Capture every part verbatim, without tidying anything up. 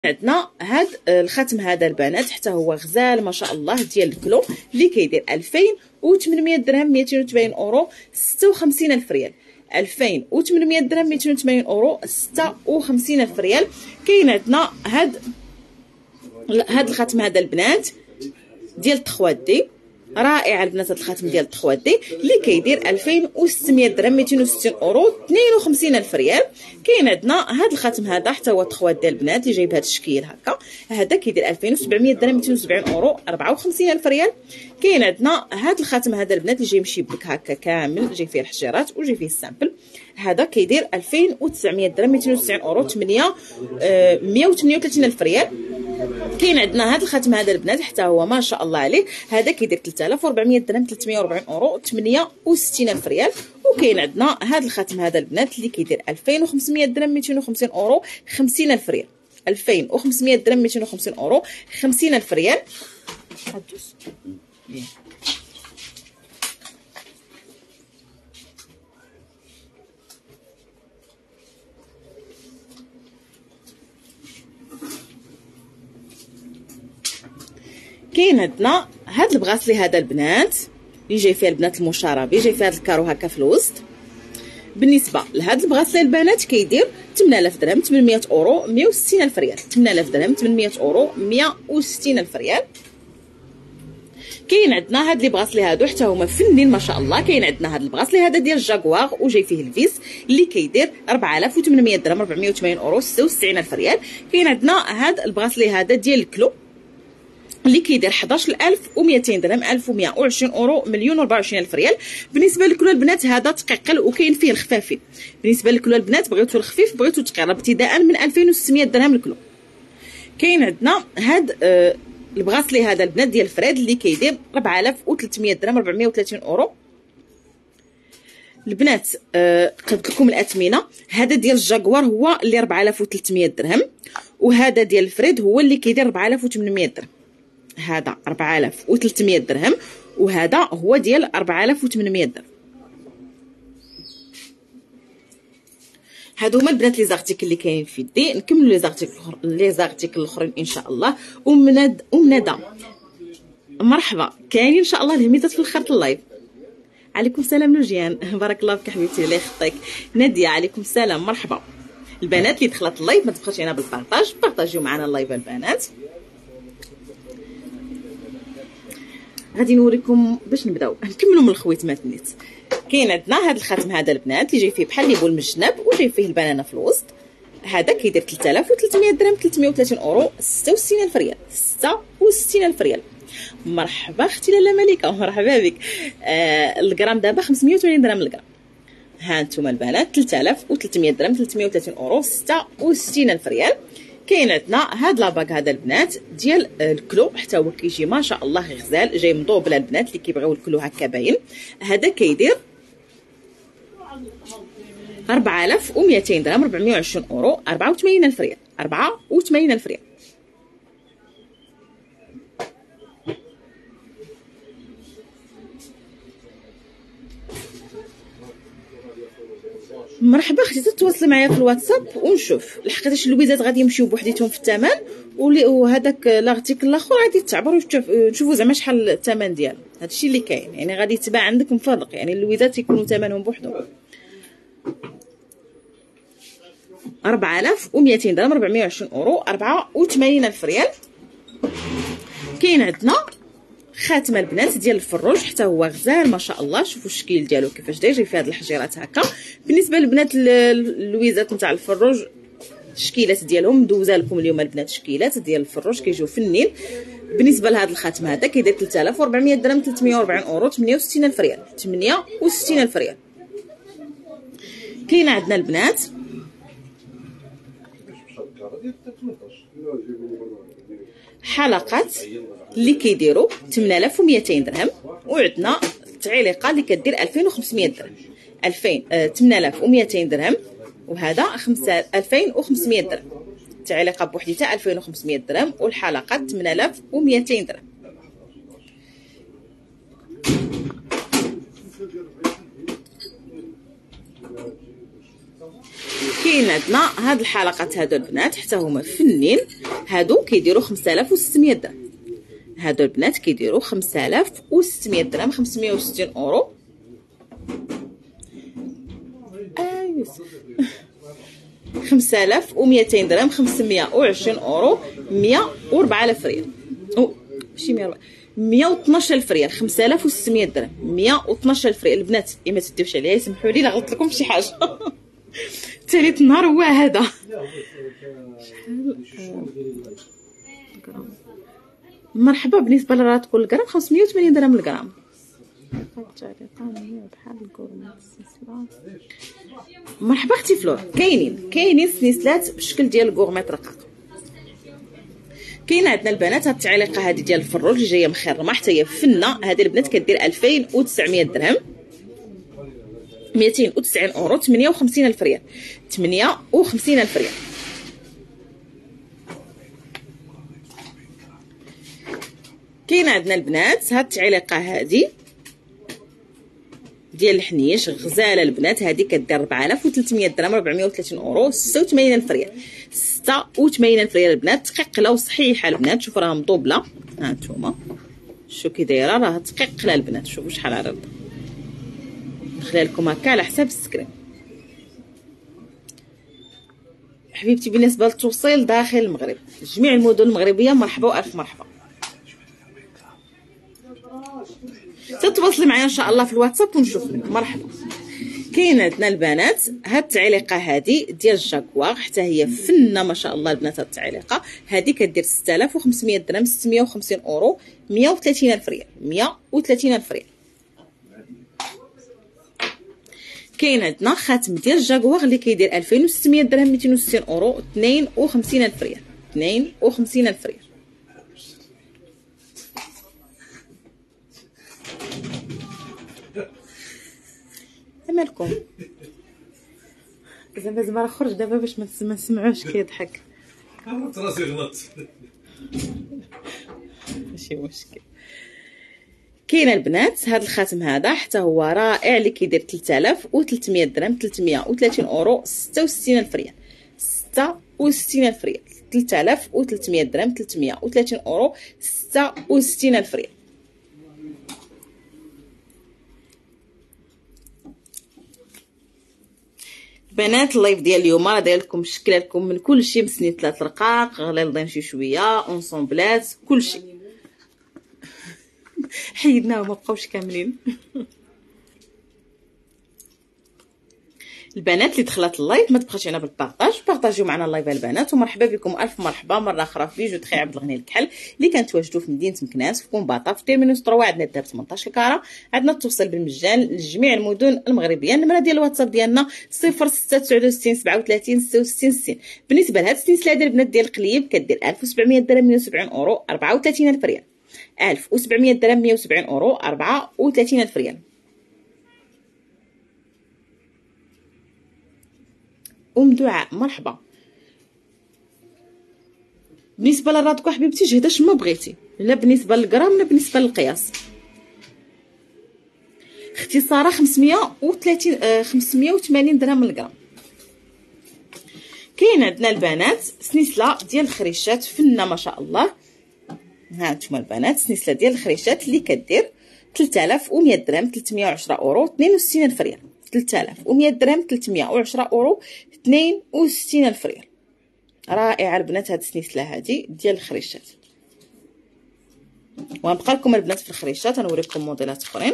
عندنا هاد الخاتم هذا البنات حتى هو غزال ما شاء الله ديال الكلو اللي كيدير ألفين وثمنمية درهم مئتين وثمانين اورو ستة وخمسين الف ريال. ألفين وثمنمية درهم مئتين وثمانين اورو ستة وخمسين الف ريال. كاين عندنا هاد هاد الخاتم هذا البنات ديال تخوادي رائع البنات. هاد الخاتم ديال تخوادي اللي كيدير ألفين وستمية درهم مئتين وستين اورو اثنين وخمسين الف ريال. كاين عندنا هاد الخاتم هذا حتى هو تخوادي البنات اللي جاي بهذا الشكل هكا، هذا كيدير ألفين وسبعمية درهم مئتين وسبعين اورو أربعة وخمسين الف ريال. كاين عندنا هاد الخاتم هذا البنات اللي جاي مشبك هكا كامل، جاي فيه الحجيرات وجاي فيه السامبل، هذا كيدير ألفين وتسعمية درهم مئتين وتسعين اورو ثمانية مئة وثمانية وثلاثين الف ريال. كاين عندنا هذا الخاتم هذا البنات حتى هو ما شاء الله عليه، هذا كيدير ثلاثة آلاف وأربعمية درهم ثلاثمية وأربعين اورو ثمانية وستين الف ريال. وكاين عندنا هذا الخاتم هذا البنات اللي كيدير ألفين وخمسمية درهم مئتين وخمسين اورو خمسين الف ريال. ألفين وخمسمية درهم مئتين وخمسين اورو خمسين الف ريال. كاين عندنا هاد البغاسلي هذا البنات اللي جاي فيها البنات المشاربي، جاي فيها هاد الكارو هكا في الوسط. بالنسبه لهاد البغاسلي البنات كيدير ثمانية آلاف درهم ثمنمية اورو مئة وستين الف ريال. ثمانية آلاف درهم ثمنمية اورو مئة وستين الف ريال. كاين عندنا هاد لي بغاسلي هادو حتى هما فنين ما شاء الله. كاين عندنا هاد البغاسلي هذا ديال جاكواغ وجاي فيه الفيس اللي كيدير أربعة آلاف وثمنمية درهم أربعمية وثمانين اورو ستة وتسعين الف ريال. كاين عندنا هاد البغاسلي هذا ديال الكلو اللي كيدير حداش ألف ومئتين درهم ألف ومئة وعشرين اورو مليون وأربعة وعشرين الف ريال. بالنسبه للكلو البنات هذا تقيقل وكاين فيه الخفافي. بالنسبه للكلو البنات بغيتو الخفيف بغيتو تقيل ابتداء من ألفين وستمية درهم الكلو. كاين عندنا هاد آه البغاسلي هذا البنات ديال فريد اللي كيدير أربعة آلاف وثلاثمية درهم أربعمية وثلاثين اورو. البنات آه قلت لكم الاثمنه، هذا ديال الجاكوار هو اللي أربعة آلاف وثلاثمية درهم، وهذا ديال فريد هو اللي كيدير أربعة آلاف وثمنمية درهم. هذا أربعة آلاف وثلاثمية درهم وهذا هو ديال أربعة آلاف وثمنمية درهم. هادو هما البنات لي زارتيكل اللي كاينين في يدي. نكملوا لي زارتيكل لي زارتيكل الاخرين ان شاء الله. ومند ومندى مرحبا، كاينين ان شاء الله الهميزات في الخرط اللايف. عليكم السلام لوجيان، بارك الله فيك حبيبتي الله يخطيك. ناديه عليكم السلام مرحبا. البنات اللي دخلت اللايف ما تبقاش هنا بالبارطاج، بارطاجيو معنا اللايف البنات. غادي نوريكم باش نبداو نكملوا من الخويتمات نيت. كاين عندنا هذا الخاتم هذا البنات اللي جاي فيه بحال ليبو المجنب وجاي فيه البنانه في الوسط، هذا كيدير ثلاثة آلاف وثلاثمية درهم ثلاثمية وثلاثين اورو ستة وستين الف ريال. ستة وستين الف ريال. مرحبا اختي لاله مليكه مرحبا بك. آه الغرام دابا خمسمية وثمانين درهم الغرام. ها انتم البنات ثلاثة آلاف وثلاثمية درهم ثلاثمية وثلاثين اورو ستة وستين الف ريال. كاين عندنا هاد لاباك هذا البنات ديال الكلو حتى هو كيجي ما شاء الله غزال، جاي مضوبله البنات اللي كيبغيو الكلو هكا باين. هذا كيدير أربعة آلاف ومئتين درهم أربعمية وعشرين اورو أربعة وثمانين الف ريال. أربعة وثمانين الف ريال. مرحبا اختي تتواصلي معايا في الواتساب ونشوف لحقاش اللويزات غادي يمشيو بوحديتهم في الثمن، وهذاك لارتيكل الاخر غادي تعبروا تشوفوا زعما شحال الثمن ديالو. هادشي اللي كاين يعني غادي يتباع عندك مفرق، يعني اللويزات يكونوا ثمنهم بوحدهم. أربعة آلاف ومئتين درهم أربعمية وعشرين اورو أربعة وثمانين الف ريال. كاين عندنا خاتم البنات ديال الفروج حتى هو غزال ما شاء الله. شوفوا الشكل ديالو كيفاش داير، جاي فيه هاد الحجيرات هكا. بالنسبه للبنات اللويزات نتاع الفروج التشكيلات ديالهم دوزا لكم اليوم البنات الشكيلات ديال الفروج كيجيو فنين. بالنسبه لهذا الخاتم هذا كيدير ثلاثة آلاف وأربعمية درهم ثلاثمية وأربعين اورو ثمانية وستين الف ريال. ثمانية وستين الف ريال. كاين عندنا البنات حلقات اللي كيديروا ثمانية آلاف ومئتين درهم، وعندنا التعليقه اللي كدير ألفين وخمسمية درهم. ألفين آه ثمانية آلاف ومئتين درهم وهذا خمسة ألفين وخمسمية درهم. التعليقه بوحديتها ألفين وخمسمية درهم والحلقات ثمانية آلاف ومئتين درهم. كاين عندنا هاد الحلقات هادو البنات حتى هما فنين، هادو كيديروا خمسة آلاف وستمية درهم. هادو البنات كيديروا خمسة آلاف وستمية درهم، خمسمية وستين اورو. ايوا خمسة آلاف ومئتين درهم، خمسمية وعشرين اورو، مية وأربعة آلاف ريال. او ماشي مية وأربعة، مية واثناش ألف ريال. خمسة آلاف وستمية درهم، مية واثناش ألف ريال. البنات ما تديوش عليا، يسمحوا لي لا غلطت لكم فشي حاجه. ثالث نهار هو هذا. مرحبا. بالنسبه لراه تكون الغرام خمسمية وثمانين درهم الغرام. مرحبا اختي فلور. كاينين كاينين سنيسلات بشكل ديال الكورميط رقاق. كاين عندنا البنات هاد التعليقه هذه ديال الفروج اللي جايه مخرمه حتى هي فنه. هذه البنات كدير ألفين وتسعمية درهم، مئتين وتسعين اورو، ثمانية وخمسين ألف ريال. ثمانية وخمسين ألف ريال. كاين عندنا البنات هاد التعليقه هذه ديال الحنيش غزاله البنات. هذه كدير أربعة آلاف وثلاثمية درهم، أربعمية وثلاثين اورو، ستة وثمانين ألف ريال. ستة وثمانين ألف ريال البنات. تقيقله وصحيحه البنات. شوفوا راه مطوبله، ها نتوما شو كي دايره، راه تقيقله البنات. شوفوا شحال عرض. نخليها لكم هكا على حساب السكرين. حبيبتي بالنسبه للتوصيل داخل المغرب، جميع المدن المغربيه مرحبا والف مرحبا. تتواصلي معايا ان شاء الله في الواتساب ونشوف منك. مرحبا. كاين عندنا البنات هاد التعليقه هذه ديال الجاكواغ حتى هي فنه ما شاء الله البنات. هاد التعليقه هذه كدير ستة آلاف وخمسمية درهم، ستمية وخمسين اورو، مية وثلاثين ألف ريال. مية وثلاثين ألف ريال. كاين عندنا خاتم ديال الجاكواغ اللي كيدير ألفين وستمية درهم، مئتين وستين اورو، اثنين وخمسين ألف ريال. اثنين وخمسين ألف ريال. مالكم زعما زعما راه خرج دابا باش ما نسمعوش كيضحك. عرفت راسي غلط. ماشي مشكل. كاين البنات هذا الخاتم هذا حتى هو رائع اللي كيدير ثلاثة آلاف وثلاثمية درهم، ثلاثمية وثلاثين اورو، ستة وستين ألف ريال. ستة وستين ألف ريال. ثلاثة آلاف وثلاثمية درهم، ثلاثمية وثلاثين اورو، ستة وستين ألف ريال. بنات اللايف ديال اليوم راه داير لكم شكل لكم من كل شيء، مسنيتات رقاق غليظين شي شويه، اونسومبلات، كل شيء. حيدناهم ما بقاوش كاملين. البنات اللي دخلت اللايف ما تبقاش هنا بالبارطاج، بارطاجيو معنا اللايف البنات. ومرحبا بكم الف مرحبا مره اخرى في فيديو تخي عبد الغني الكحل اللي كنتواجدوا في مدينه مكناس في كومباطا في تيرمينوس ثلاثة. عندنا الذهب ثمنطاش الكاره. عندنا التوصيل بالمجان لجميع المدن المغربيه. النمره ديال الواتساب ديالنا صفر ستة تسعة وستين سبعة وثلاثين ستة وستين ستين. بالنسبه لهاد السلسله ديال البنات ديال القليب كدير ألف وسبعمية درهم، مية وسبعين اورو، أربعة وثلاثين ألف ريال. ألف وسبعمية درهم، مية وسبعين اورو، أربعة وثلاثين ألف ريال. ام دعاء مرحبا. بالنسبه للرادكو حبيبتي جهداش ما بغيتي، لا بالنسبه للغرام لا بالنسبه للقياس. اختصارا خمسمية وثلاثين آه خمسمية وثمانين درهم للغرام. كاين عندنا البنات سنسله ديال الخريشات فنه ما شاء الله. ها انتم البنات سنسله ديال الخريشات اللي كدير ثلاثة آلاف ومية درهم، ثلاثمية وعشرة اورو، اثنين وستين ألف ريال. ثلاثة آلاف ومية درهم، ثلاثمية وعشرة اورو، اثنين وستين ألف ريال. رائعه البنات هاد السنسله هادي ديال الخريشات. وغنبقى لكم البنات في الخريشات غنوريكم موديلات اخرين.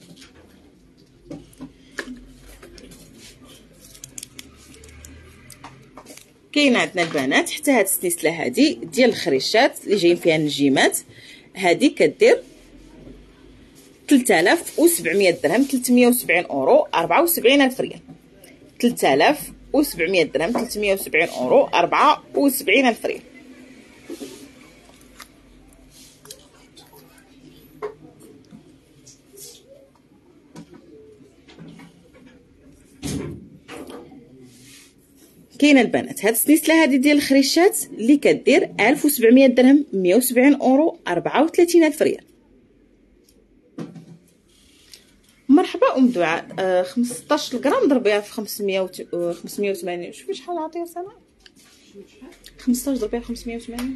كاين عندنا البنات حتى هاد السلسله هادي ديال الخريشات اللي جايين فيها النجيمات. هادي كدير ثلاثة آلاف وسبعمية درهم، ثلاثمية وسبعين اورو، أربعة وسبعين ألف ريال. ثلاثة آلاف وسبعمية درهم، ثلاثمية وسبعين اورو، أربعة وسبعين ألف ريال. كاين البنات هاد السلسله هادي ديال الخريشات اللي كدير ألف وسبعمية درهم، مية وسبعين اورو، أربعة وثلاثين ألف ريال. مرحبا ام دعاء. آه خمسطاش غرام ضربيها في خمسمية وثمانين. شوفي شحال عطيها سنه. خمسطاش ضربيها في خمسمية وثمانين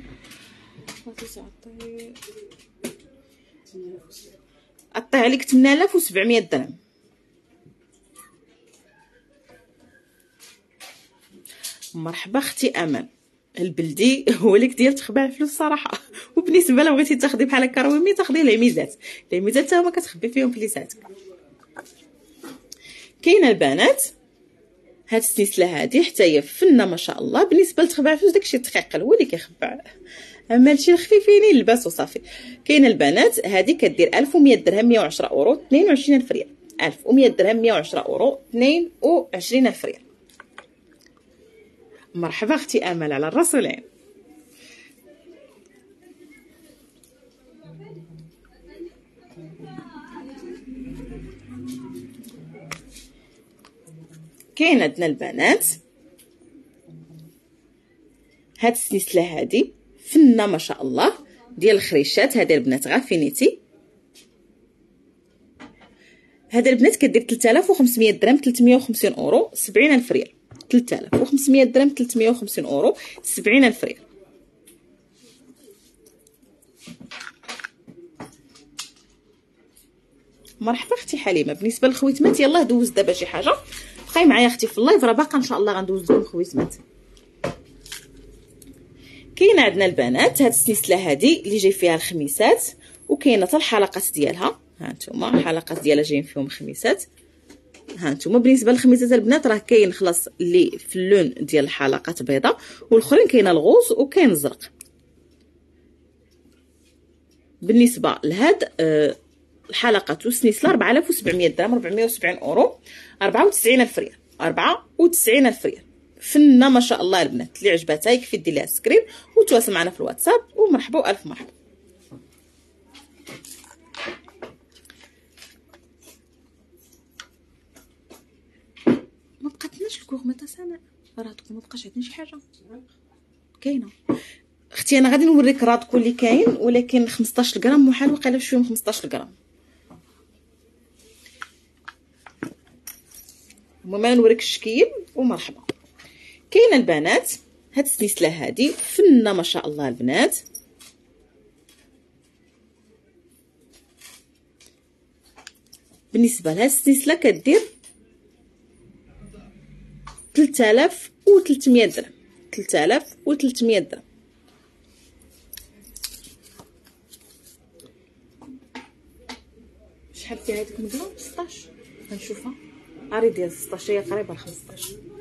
تعطي عطيه عليك ثمانية آلاف وسبعمية درهم. مرحبا اختي امل. البلدي هو لك ديال تخبع الفلوس صراحه. وبالنسبه لا بغيتي تاخدي بحال هكا رويمي تاخدي العميزات. العميزات تا هما كتخبي فيهم فليساتك. كاينه البنات هاد السلسله هادي حتى هي فنه ما شاء الله. بالنسبه لتخبع الفلوس داكشي دقيق هو اللي كيخبع، اما هادشي الخفيفين اللباس وصافي. كاينه البنات هادي كدير ألف ومية درهم مية وعشرة اورو اثنين وعشرين ألف ريال. ألف ومية درهم مية وعشرة اورو اثنين وعشرين ألف ريال. مرحبا اختي امل على الراس والعين. كاين عندنا البنات هاد السلسله هادي فنه ما شاء الله ديال الخريشات. هذه البنات غافينيتي. هذا البنات كدير ثلاثة آلاف وخمسمية درهم ثلاثمية وخمسين اورو سبعين ألف ريال. ثلاثة آلاف وخمسمية درهم ثلاثمية وخمسين اورو سبعين ألف ريال. مرحبا اختي حليمه. بالنسبه للخويتمات يلاه دوز دابا شي حاجه. بقاي معايا اختي في اللايف راه باقا ان شاء الله غندوز لكم خويتمات. كاينه عندنا البنات هاد السلسله هادي اللي جاي فيها الخميسات وكاينه حتى الحلقات ديالها. ها نتوما الحلقات ديالها جايين فيهم خميسات. ها نتوما بالنسبه للخميسات البنات راه كاين خلاص اللي في اللون ديال الحلقات بيضاء والاخرين كاينه الغوز وكاين الزرق. بالنسبه لهاد آه الحلقات والسنيسله أربعة آلاف وسبعمية درهم أربعمية وسبعين اورو أربعة وتسعين ألف ريال. أربعة وتسعين ألف ريال. فنه ما شاء الله البنات. اللي عجباتها يكفي دير ليها سكرين وتواصل معنا في الواتساب. ومرحبا والف مرحبا. ما بقاتناش الكوغمه تاع سناء راه تكون ما بقاش عندنا شي حاجه كاينه. اختي انا غادي نوريك رادكو اللي كاين ولكن خمسطاش غرام محال وقيله شويه من خمسطاش غرام. المهم انا نوريك الشكيل ومرحبا. كاينه البنات هاد السلسله هادي فنه ما شاء الله البنات. بالنسبه لهاد السلسله كدير ثلاثة آلاف وثلاثمية درهم. ثلاثة آلاف وثلاثمية درهم. شحال فيها هذيك المدله؟ ستطاش. غنشوفها اري ديال ستطاش هي قريبه ل خمسطاش.